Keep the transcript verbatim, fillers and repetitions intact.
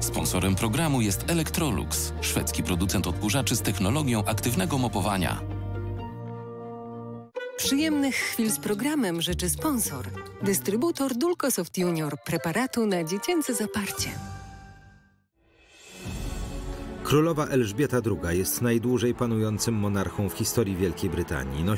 Sponsorem programu jest Electrolux, szwedzki producent odkurzaczy z technologią aktywnego mopowania. Przyjemnych chwil z programem życzy sponsor. Dystrybutor Dulcosoft Junior, preparatu na dziecięce zaparcie. Królowa Elżbieta druga jest najdłużej panującym monarchą w historii Wielkiej Brytanii.